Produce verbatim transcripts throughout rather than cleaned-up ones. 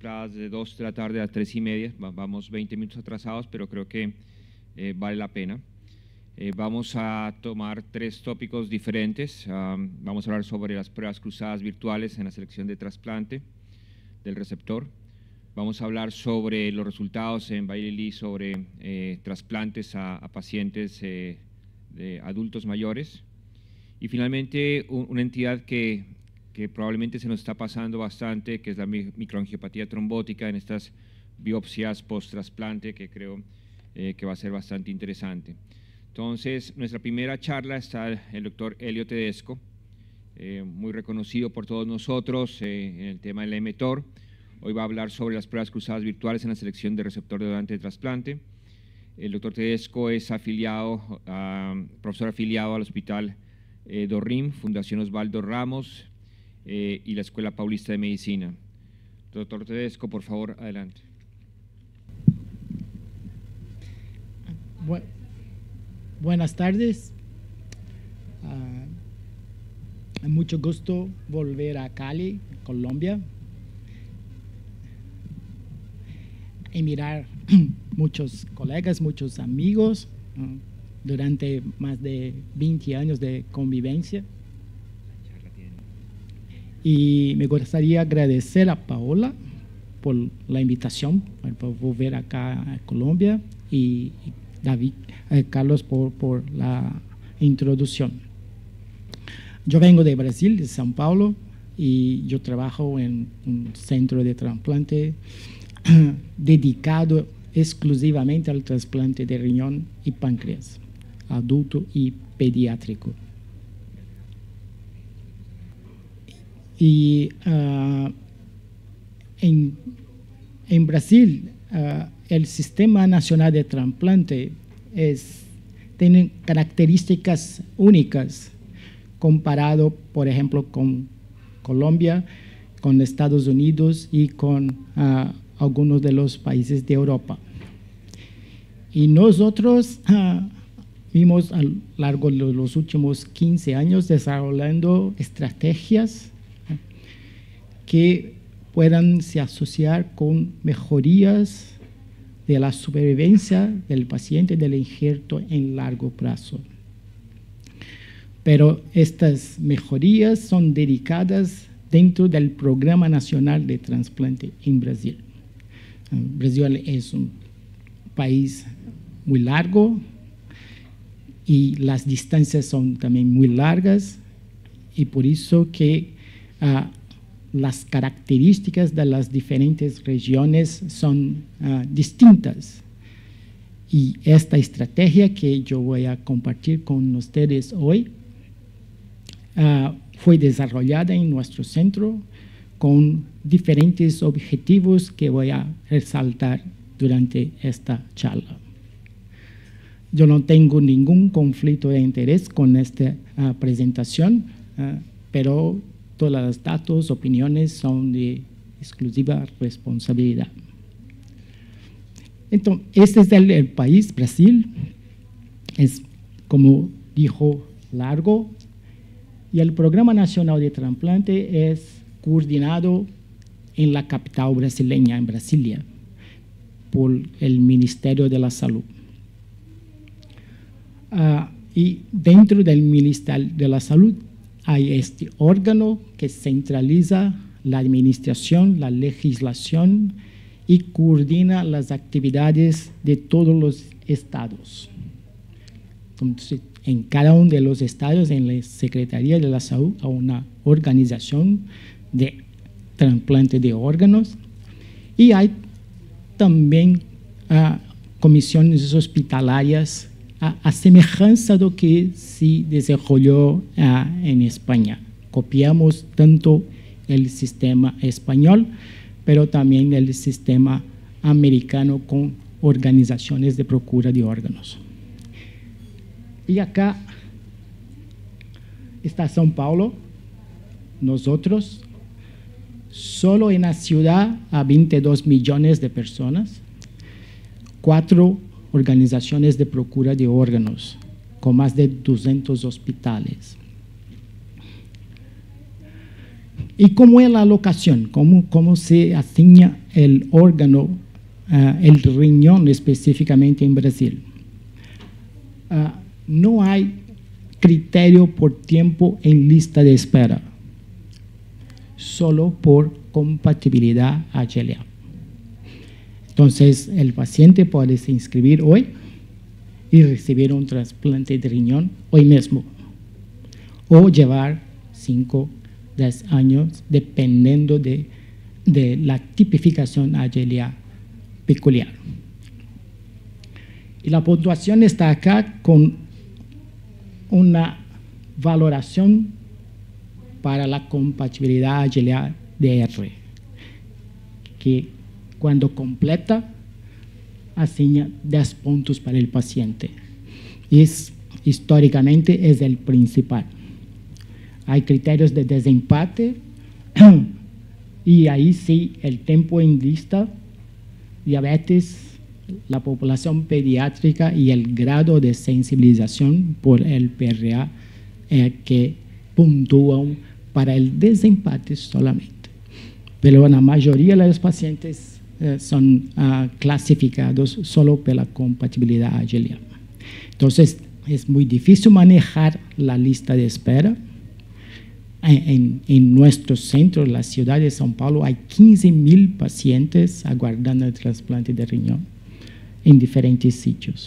contempladas de dos de la tarde a tres y media. Vamos veinte minutos atrasados, pero creo que eh, vale la pena. Eh, vamos a tomar tres tópicos diferentes. Um, vamos a hablar sobre las pruebas cruzadas virtuales en la selección de trasplante del receptor. Vamos a hablar sobre los resultados en Bailey sobre eh, trasplantes a, a pacientes eh, de adultos mayores. Y finalmente, un, una entidad que, que probablemente se nos está pasando bastante, que es la microangiopatía trombótica en estas biopsias post-trasplante, que creo eh, que va a ser bastante interesante. Entonces, nuestra primera charla está el doctor Elio Tedesco, eh, muy reconocido por todos nosotros eh, en el tema del mTOR. Hoy va a hablar sobre las pruebas cruzadas virtuales en la selección de receptor de donante de trasplante. El doctor Tedesco es afiliado, uh, profesor afiliado al Hospital eh, Dorrim, Fundación Osvaldo Ramos eh, y la Escuela Paulista de Medicina. Doctor Tedesco, por favor, adelante. Bueno. Buenas tardes, uh, mucho gusto volver a Cali, Colombia, y mirar muchos colegas, muchos amigos uh, durante más de veinte años de convivencia. Y me gustaría agradecer a Paola por la invitación para volver acá a Colombia y, y David, eh, Carlos, por, por la introducción. Yo vengo de Brasil, de São Paulo, y yo trabajo en un centro de trasplante dedicado exclusivamente al trasplante de riñón y páncreas, adulto y pediátrico. Y uh, en, en Brasil, uh, el Sistema Nacional de Trasplante es, tiene características únicas comparado, por ejemplo, con Colombia, con Estados Unidos y con uh, algunos de los países de Europa. Y nosotros uh, vimos a lo largo de los últimos quince años desarrollando estrategias uh, que puedan se asociar con mejorías de la supervivencia del paciente del injerto en largo plazo. Pero estas mejorías son dedicadas dentro del Programa Nacional de Trasplante en Brasil. Brasil es un país muy largo y las distancias son también muy largas, y por eso que uh, las características de las diferentes regiones son uh, distintas. Y esta estrategia que yo voy a compartir con ustedes hoy uh, fue desarrollada en nuestro centro con diferentes objetivos que voy a resaltar durante esta charla. Yo no tengo ningún conflicto de interés con esta uh, presentación, uh, pero todos los datos, opiniones son de exclusiva responsabilidad. Entonces, este es el, el país, Brasil. Es, como dijo, largo. Y el Programa Nacional de Trasplante es coordinado en la capital brasileña, en Brasilia, por el Ministerio de la Salud. Uh, y dentro del Ministerio de la Salud hay este órgano que centraliza la administración, la legislación y coordina las actividades de todos los estados. Entonces, en cada uno de los estados, en la Secretaría de la Salud, hay una organización de trasplante de órganos, y hay también uh, comisiones hospitalarias a, a semejanza de lo que se desarrolló uh, en España. Copiamos tanto el sistema español, pero también el sistema americano con organizaciones de procura de órganos. Y acá está São Paulo, nosotros, solo en la ciudad a veintidós millones de personas, cuatro organizaciones de procura de órganos, con más de doscientos hospitales. ¿Y cómo es la alocación? ¿Cómo, cómo se asigna el órgano, uh, el riñón específicamente en Brasil? Uh, no hay criterio por tiempo en lista de espera, solo por compatibilidad H L A. Entonces, el paciente puede se inscribir hoy y recibir un trasplante de riñón hoy mismo, o llevar cinco, diez años, dependiendo de, de la tipificación H L A peculiar. Y la puntuación está acá con una valoración para la compatibilidad H L A D R, que cuando completa, asigna diez puntos para el paciente. Es, históricamente es el principal. Hay criterios de desempate y ahí sí el tiempo en lista, diabetes, la población pediátrica y el grado de sensibilización por el P R A eh, que puntúan para el desempate solamente. Pero la mayoría de los pacientes eh, son uh, clasificados solo por la compatibilidad H L A. Entonces, es muy difícil manejar la lista de espera. En, en nuestro centro, la ciudad de São Paulo, hay quince mil pacientes aguardando el trasplante de riñón en diferentes sitios.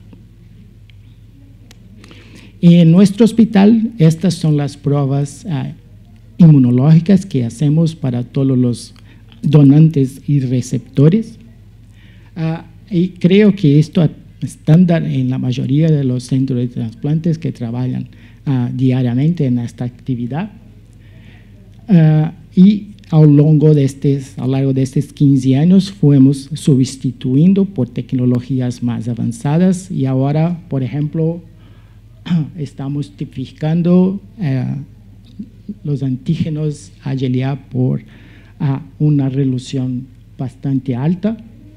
En nuestro hospital, estas son las pruebas uh, inmunológicas que hacemos para todos los donantes y receptores. Uh, y creo que esto es estándar en la mayoría de los centros de trasplantes que trabajan uh, diariamente en esta actividad. Uh, y a lo largo de estos, a lo largo de estos quince años fuimos sustituyendo por tecnologías más avanzadas y ahora, por ejemplo, estamos tipificando uh, los antígenos H L A por uh, una resolución bastante alta.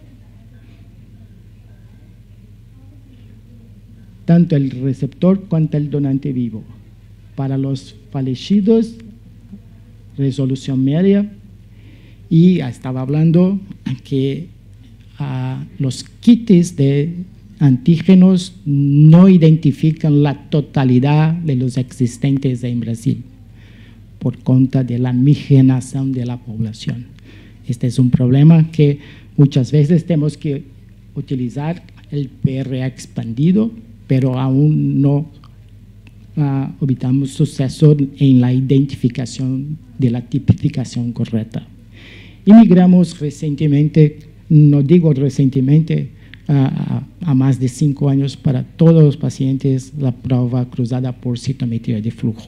Tanto el receptor cuanto el donante vivo. Para los fallecidos, resolución media, y estaba hablando que uh, los kits de antígenos no identifican la totalidad de los existentes en Brasil por cuenta de la migración de la población. Este es un problema que muchas veces tenemos que utilizar el P R A expandido, pero aún no uh, obtuvimos suceso en la identificación de la tipificación correcta. Y migramos recientemente, no digo recientemente, uh, a, a más de cinco años para todos los pacientes la prueba cruzada por citometría de flujo.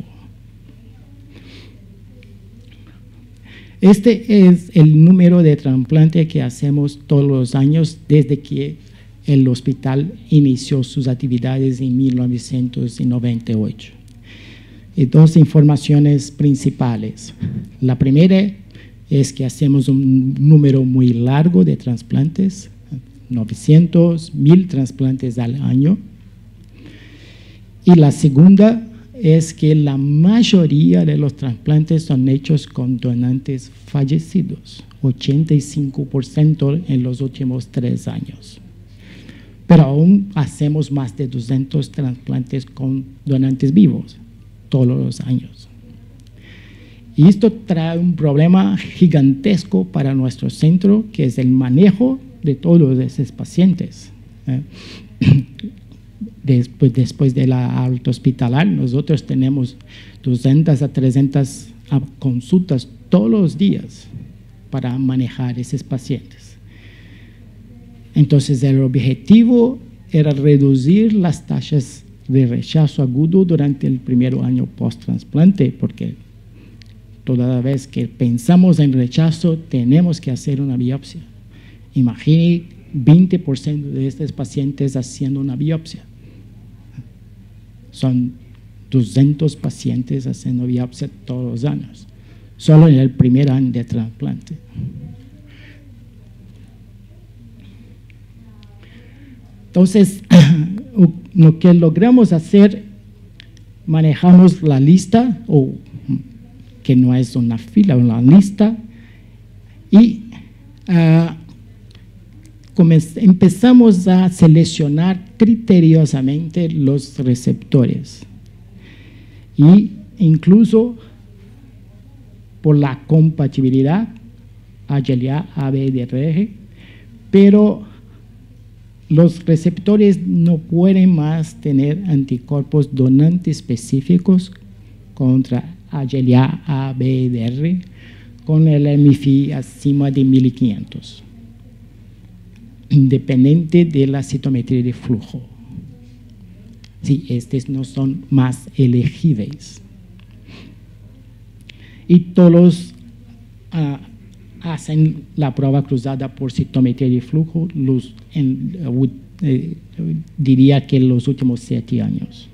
Este es el número de trasplantes que hacemos todos los años desde que el hospital inició sus actividades en mil novecientos noventa y ocho. Y dos informaciones principales. La primera es que hacemos un número muy largo de trasplantes, novecientos, mil trasplantes al año. Y la segunda es que la mayoría de los trasplantes son hechos con donantes fallecidos, ochenta y cinco por ciento en los últimos tres años. Pero aún hacemos más de doscientos trasplantes con donantes vivos todos los años. Y esto trae un problema gigantesco para nuestro centro, que es el manejo de todos esos pacientes. ¿eh? Después, después de la alta hospitalar, nosotros tenemos doscientas a trescientas consultas todos los días para manejar esos pacientes. Entonces, el objetivo era reducir las tasas de rechazo agudo durante el primer año post-trasplante, porque toda vez que pensamos en rechazo, tenemos que hacer una biopsia. Imagine veinte por ciento de estos pacientes haciendo una biopsia. Son doscientos pacientes haciendo biopsia todos los años, solo en el primer año de trasplante. Entonces, lo que logramos hacer, manejamos la lista o que no es una fila, una lista, y uh, empezamos a seleccionar criteriosamente los receptores, y incluso por la compatibilidad H L A A B D R, pero los receptores no pueden más tener anticuerpos donantes específicos contra H L A A B D R con el M F I acima de mil quinientos, independiente de la citometría de flujo. Sí, estos no son más elegibles. Y todos uh, hacen la prueba cruzada por citometría de flujo, los, en, uh, eh, diría que en los últimos siete años.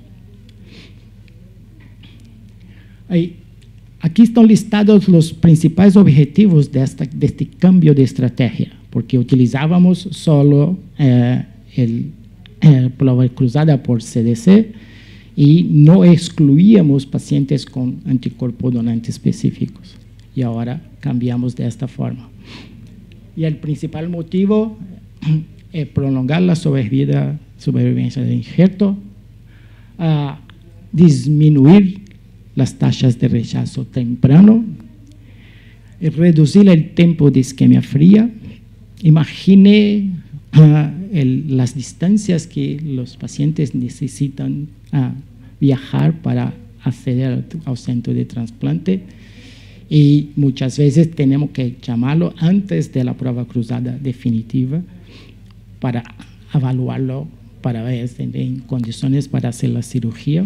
Ahí, aquí están listados los principales objetivos de, esta, de este cambio de estrategia, porque utilizábamos solo eh, el, el prueba cruzada por C D C y no excluíamos pacientes con anticuerpos donantes específicos. Y ahora cambiamos de esta forma. Y el principal motivo es prolongar la sobrevida, sobrevivencia del injerto, uh, disminuir las tasas de rechazo temprano, reducir el tiempo de isquemia fría. Imagine uh, el, las distancias que los pacientes necesitan uh, viajar para acceder al, al centro de trasplante, y muchas veces tenemos que llamarlo antes de la prueba cruzada definitiva para evaluarlo, para ver si en condiciones para hacer la cirugía,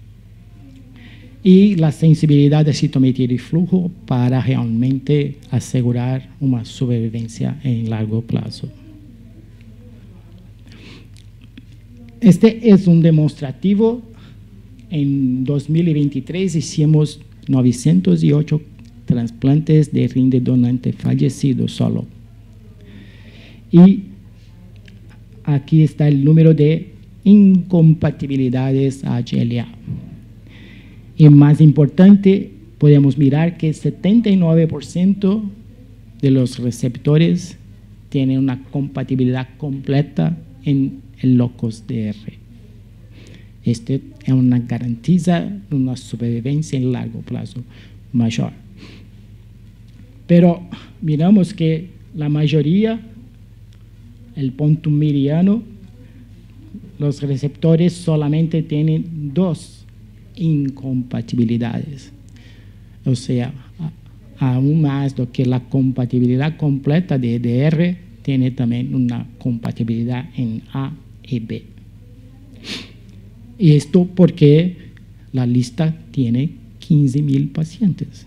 y la sensibilidad de citometría de flujo para realmente asegurar una sobrevivencia en largo plazo. Este es un demostrativo. En dos mil veintitrés hicimos novecientos ocho trasplantes de rinde donante fallecido solo. Y aquí está el número de incompatibilidades H L A. Y más importante, podemos mirar que setenta y nueve por ciento de los receptores tienen una compatibilidad completa en el locus D R. Esto es una garantiza de una sobrevivencia en largo plazo mayor. Pero miramos que la mayoría, el punto mediano, los receptores solamente tienen dos incompatibilidades. O sea, aún más do que la compatibilidad completa de E D R, tiene también una compatibilidad en A y B. Y esto porque la lista tiene quince mil pacientes.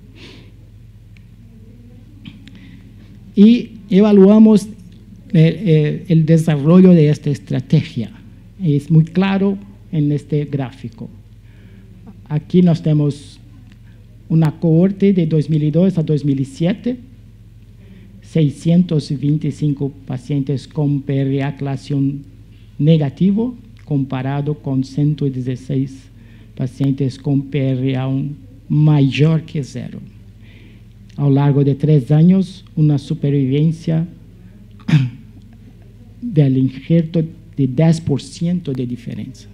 Y evaluamos el, el desarrollo de esta estrategia. Es muy claro en este gráfico. Aquí nos tenemos una cohorte de dos mil dos a dos mil siete, seiscientos veinticinco pacientes con P R A clase uno negativo, comparado con ciento dieciséis pacientes con P R A uno mayor que cero. A lo largo de tres años, una supervivencia del injerto de diez por ciento de diferencia.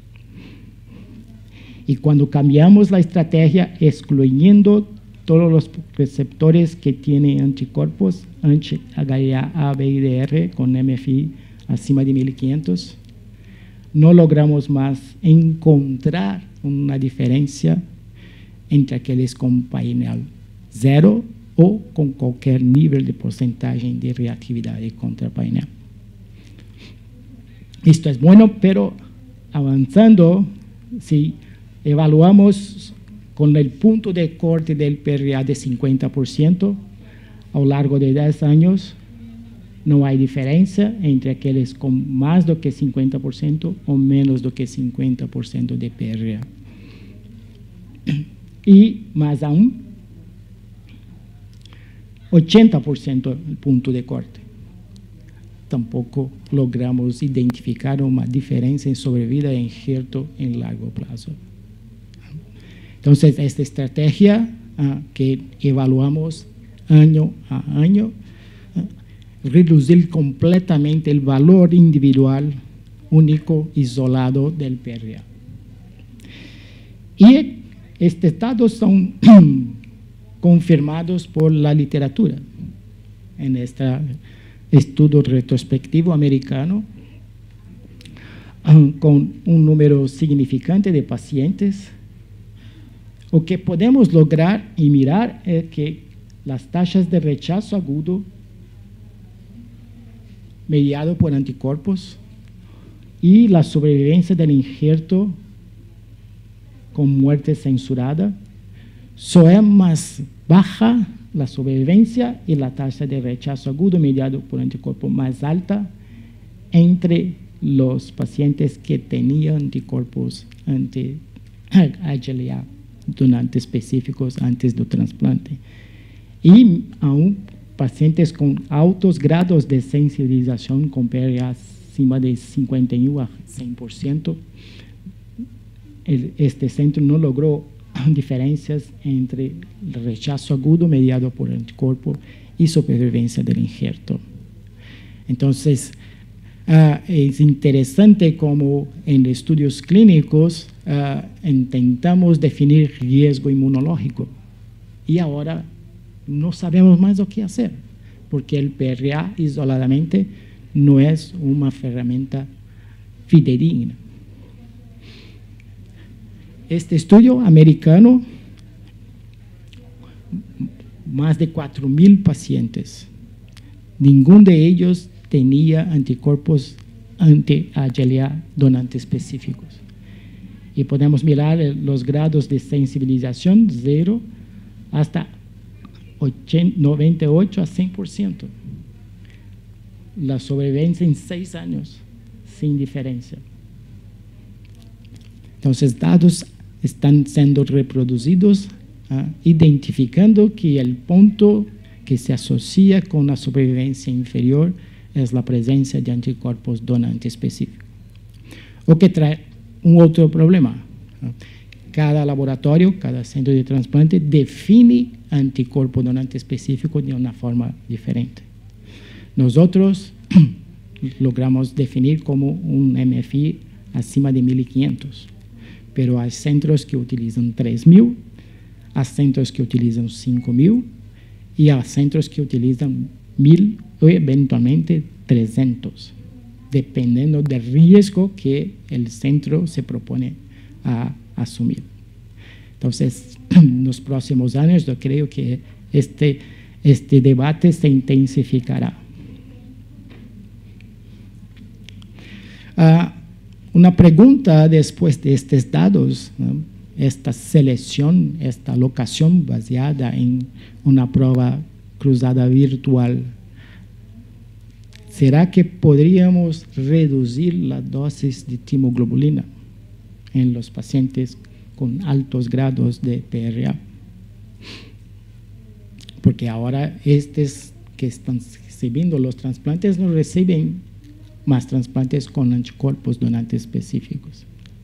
Y cuando cambiamos la estrategia, excluyendo todos los receptores que tienen anticuerpos, H L A A B D R con M F I acima de mil quinientos, no logramos más encontrar una diferencia entre aquellos con painel cero o con cualquier nivel de porcentaje de reactividad contra painel. Esto es bueno, pero avanzando, si evaluamos con el punto de corte del P R A de cincuenta por ciento, a lo largo de diez años, no hay diferencia entre aquellos con más do que cincuenta por ciento o menos do que cincuenta por ciento de P R A. Y más aún, ochenta por ciento el punto de corte. Tampoco logramos identificar una diferencia en sobrevida e injerto en largo plazo. Entonces, esta estrategia uh, que evaluamos año a año, uh, reducir completamente el valor individual único, isolado del P R A. Y estos datos son confirmados por la literatura. En este estudio retrospectivo americano, uh, con un número significante de pacientes, lo que podemos lograr y mirar es que las tasas de rechazo agudo mediado por anticuerpos y la sobrevivencia del injerto con muerte censurada, son más baja la sobrevivencia y la tasa de rechazo agudo mediado por anticuerpos más alta entre los pacientes que tenían anticuerpos anti-H L A donantes específicos antes del trasplante. Y aún pacientes con altos grados de sensibilización con P R A acima de cincuenta y uno a cien por ciento, este centro no logró diferencias entre el rechazo agudo mediado por anticuerpo y supervivencia del injerto. Entonces, uh, es interesante cómo en estudios clínicos uh, intentamos definir riesgo inmunológico y ahora no sabemos más lo que hacer, porque el P R A isoladamente no es una herramienta fidedigna. Este estudio americano, más de cuatro mil pacientes, ninguno de ellos tenía anticuerpos anti-H L A donantes específicos. Y podemos mirar los grados de sensibilización, cero hasta noventa y ocho a cien por ciento. La sobrevivencia en seis años, sin diferencia. Entonces, datos están siendo reproducidos, uh, identificando que el punto que se asocia con la sobrevivencia inferior es la presencia de anticuerpos donantes específicos. O que trae un otro problema. ¿no? Cada laboratorio, cada centro de trasplante define anticuerpo donante específico de una forma diferente. Nosotros logramos definir como un M F I acima de mil quinientos. Pero hay centros que utilizan tres mil, hay centros que utilizan cinco mil y hay centros que utilizan mil o eventualmente trescientos, dependiendo del riesgo que el centro se propone a asumir. Entonces, en los próximos años yo creo que este, este debate se intensificará. Uh, Una pregunta después de estos datos, ¿no? Esta selección, esta alocación basada en una prueba cruzada virtual, ¿será que podríamos reducir la dosis de timoglobulina en los pacientes con altos grados de P R A? Porque ahora estos que están recibiendo los trasplantes no reciben más trasplantes con anticuerpos donantes específicos.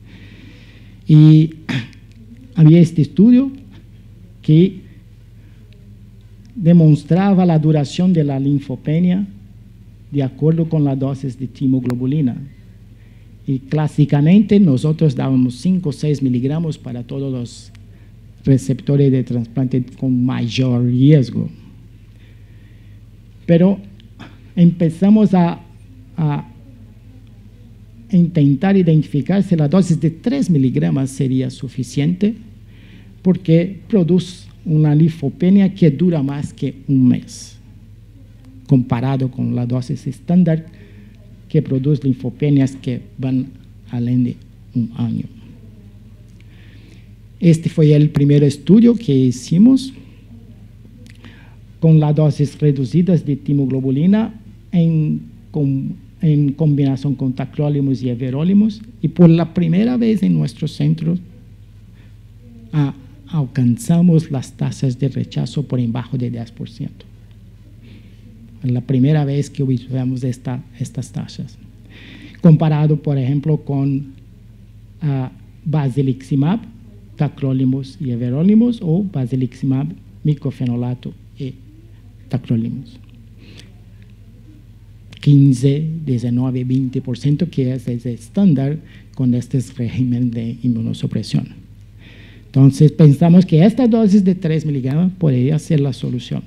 Y había este estudio que demostraba la duración de la linfopenia de acuerdo con la dosis de timoglobulina. Y clásicamente nosotros dábamos cinco o seis miligramos para todos los receptores de trasplante con mayor riesgo. Pero empezamos a, a intentar identificar si la dosis de tres miligramos sería suficiente, porque produce una linfopenia que dura más que un mes, comparado con la dosis estándar que produce linfopenias que van além de un año. Este fue el primer estudio que hicimos con las dosis reducidas de timoglobulina en, con, en combinación con tacrolimus y everolimus, y por la primera vez en nuestro centro a, alcanzamos las tasas de rechazo por debajo de diez por ciento. La primera vez que observamos esta, estas tasas. Comparado, por ejemplo, con uh, basiliximab, tacrolimus y everolimus o basiliximab, micofenolato y tacrolimus. quince, diecinueve, veinte por ciento que es el estándar con este régimen de inmunosupresión. Entonces pensamos que esta dosis de tres miligramos podría ser la solución.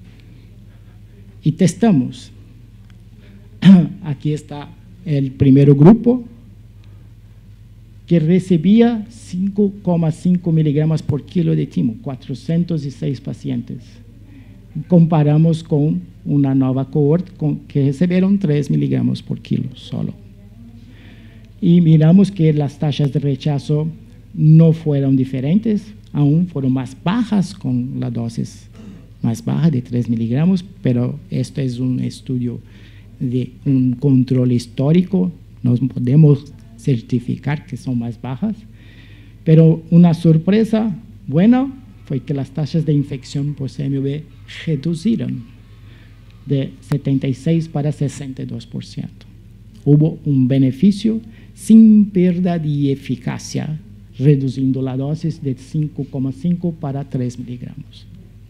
Y testamos. Aquí está el primer grupo que recibía cinco coma cinco miligramos por kilo de timo, cuatrocientos seis pacientes. Comparamos con una nueva cohort con, que recibieron tres miligramos por kilo solo. Y miramos que las tasas de rechazo no fueron diferentes, aún fueron más bajas con la dosis más baja de tres miligramos, pero esto es un estudio de un control histórico, no podemos certificar que son más bajas, pero una sorpresa buena fue que las tasas de infección por C M V reducieron de setenta y seis para sesenta y dos por ciento. Hubo un beneficio sin pérdida de eficacia, reduciendo la dosis de cinco coma cinco para tres miligramos.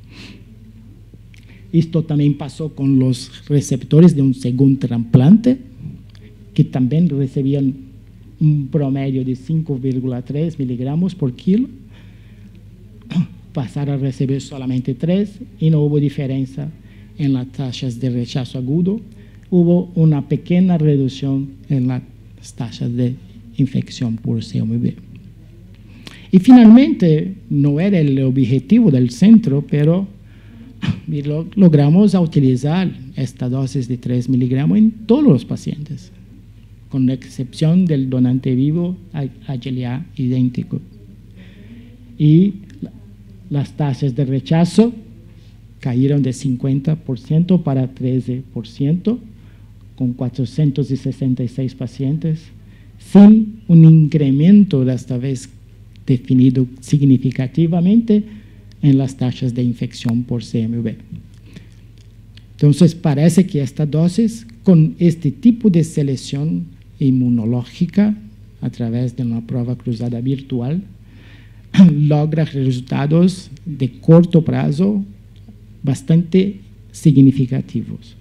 Esto también pasó con los receptores de un segundo trasplante, que también recibían un promedio de cinco coma tres miligramos por kilo, pasaron a recibir solamente tres y no hubo diferencia en las tasas de rechazo agudo. Hubo una pequeña reducción en las tasas de infección por C M V. Y finalmente, no era el objetivo del centro, pero logramos utilizar esta dosis de tres miligramos en todos los pacientes, con la excepción del donante vivo H L A idéntico. Y las tasas de rechazo cayeron de cincuenta por ciento para trece por ciento, con cuatrocientos sesenta y seis pacientes, sin un incremento de esta vez definido significativamente en las tasas de infección por C M V. Entonces, parece que esta dosis, con este tipo de selección inmunológica a través de una prueba cruzada virtual, logra resultados de corto plazo bastante significativos.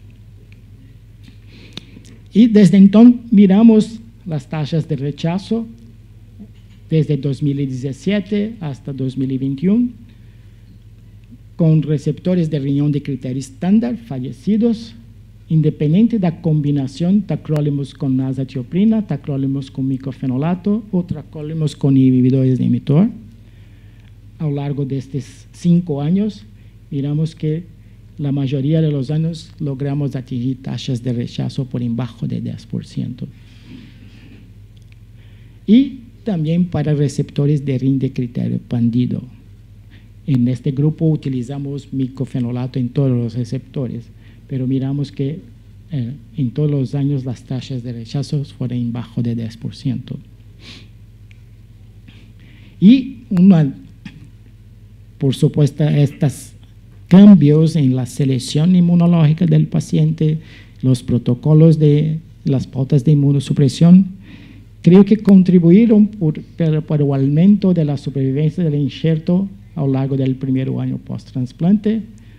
Y desde entonces miramos las tasas de rechazo desde dos mil diecisiete hasta dos mil veintiuno, con receptores de riñón de criterio estándar fallecidos, independiente de la combinación tacrolimus con azatioprina, tacrolimus con micofenolato o tacrolimus con inhibidores de mTOR. A lo largo de estos cinco años, miramos que la mayoría de los años logramos atingir tasas de rechazo por debajo de diez por ciento. Y también para receptores de rin de criterio expandido. En este grupo utilizamos micofenolato en todos los receptores, pero miramos que eh, en todos los años las tasas de rechazo fueron bajo de diez por ciento. Y una, por supuesto, estos cambios en la selección inmunológica del paciente, los protocolos de las pautas de inmunosupresión, creo que contribuyeron por, por, por el aumento de la supervivencia del injerto a lo largo del primer año post-trasplante.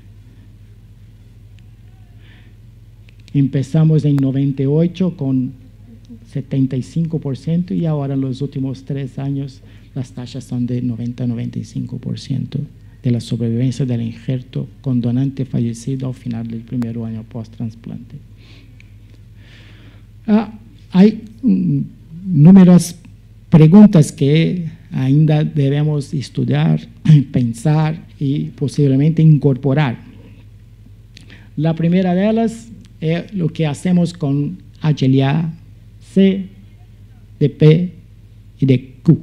Empezamos en noventa y ocho con setenta y cinco por ciento y ahora en los últimos tres años las tasas son de noventa a noventa y cinco por ciento de la sobrevivencia del injerto con donante fallecido al final del primer año post-trasplante. Ah, hay mm, numerosas preguntas que ainda debemos estudiar, pensar y posiblemente incorporar. La primera de ellas es lo que hacemos con H L A C, de P y de Q.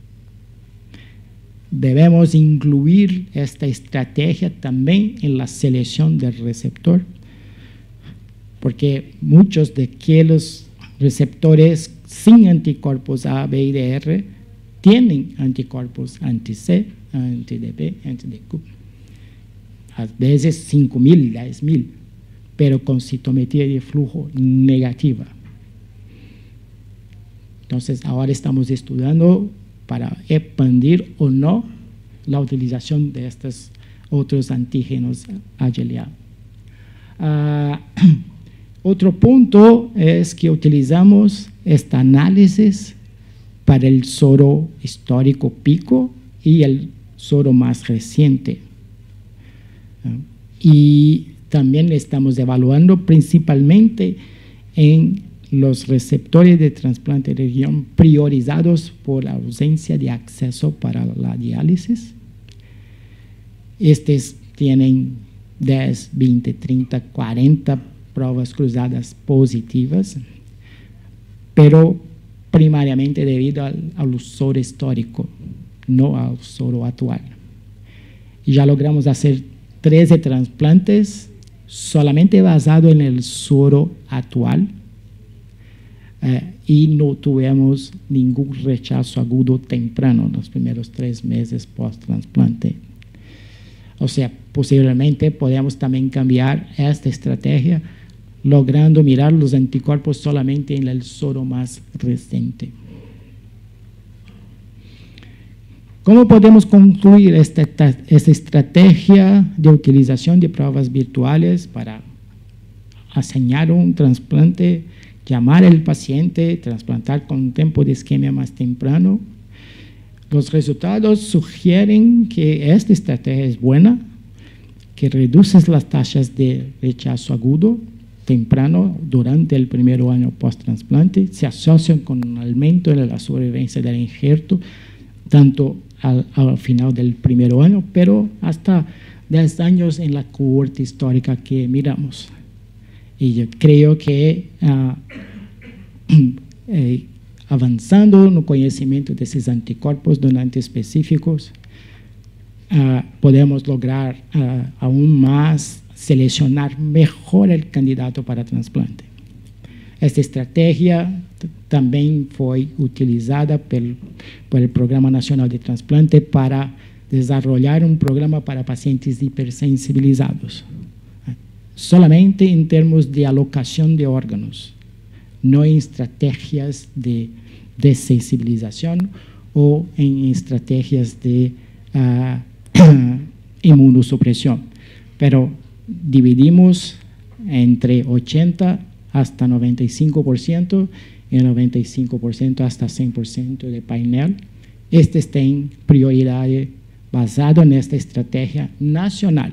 Debemos incluir esta estrategia también en la selección del receptor, porque muchos de aquellos receptores sin anticuerpos A, B y D R tienen anticuerpos anti-C, anti-D P, anti-D Q. A veces cinco mil, diez mil, pero con citometría de flujo negativa. Entonces, ahora estamos estudiando para expandir o no la utilización de estos otros antígenos H L A. Uh, otro punto es que utilizamos este análisis para el soro histórico pico y el soro más reciente. Uh, y también estamos evaluando principalmente en los receptores de trasplante de riñón priorizados por la ausencia de acceso para la diálisis. Estos tienen diez, veinte, treinta, cuarenta pruebas cruzadas positivas, pero primariamente debido al, al soro histórico, no al soro actual. Y ya logramos hacer trece trasplantes solamente basado en el soro actual, eh, y no tuvimos ningún rechazo agudo temprano en los primeros tres meses post-trasplante. O sea, posiblemente podemos también cambiar esta estrategia, logrando mirar los anticuerpos solamente en el soro más reciente. ¿Cómo podemos concluir esta, esta estrategia de utilización de pruebas virtuales para asignar un trasplante, llamar al paciente, trasplantar con un tiempo de isquemia más temprano? Los resultados sugieren que esta estrategia es buena, que reduce las tasas de rechazo agudo temprano durante el primer año post-trasplante, se asocian con un aumento en la sobrevivencia del injerto, tanto al, al final del primer año, pero hasta diez años en la cohorte histórica que miramos. Y yo creo que uh, eh, avanzando en el conocimiento de esos anticuerpos donantes específicos, uh, podemos lograr uh, aún más seleccionar mejor el candidato para trasplante. Esta estrategia también fue utilizada por, por el Programa Nacional de Trasplante para desarrollar un programa para pacientes hipersensibilizados, solamente en términos de alocación de órganos, no en estrategias de desensibilización o en estrategias de uh, inmunosupresión. Pero dividimos entre ochenta hasta noventa y cinco por ciento y noventa y cinco por ciento hasta cien por ciento de panel. Estos tienen prioridad basado en esta estrategia nacional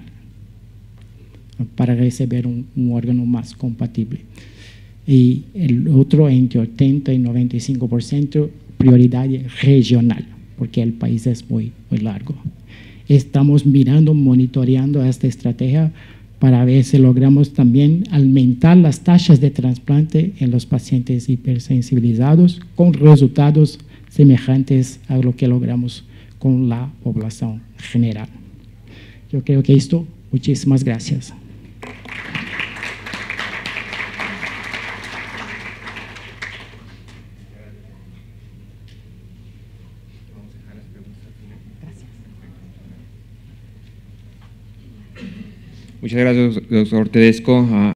para recibir un, un órgano más compatible. Y el otro entre ochenta y noventa y cinco por ciento prioridad regional, porque el país es muy, muy largo. Estamos mirando, monitoreando esta estrategia para ver si logramos también aumentar las tasas de trasplante en los pacientes hipersensibilizados con resultados semejantes a lo que logramos con la población general. Yo creo que esto, muchísimas gracias. Muchas gracias, doctor Tedesco.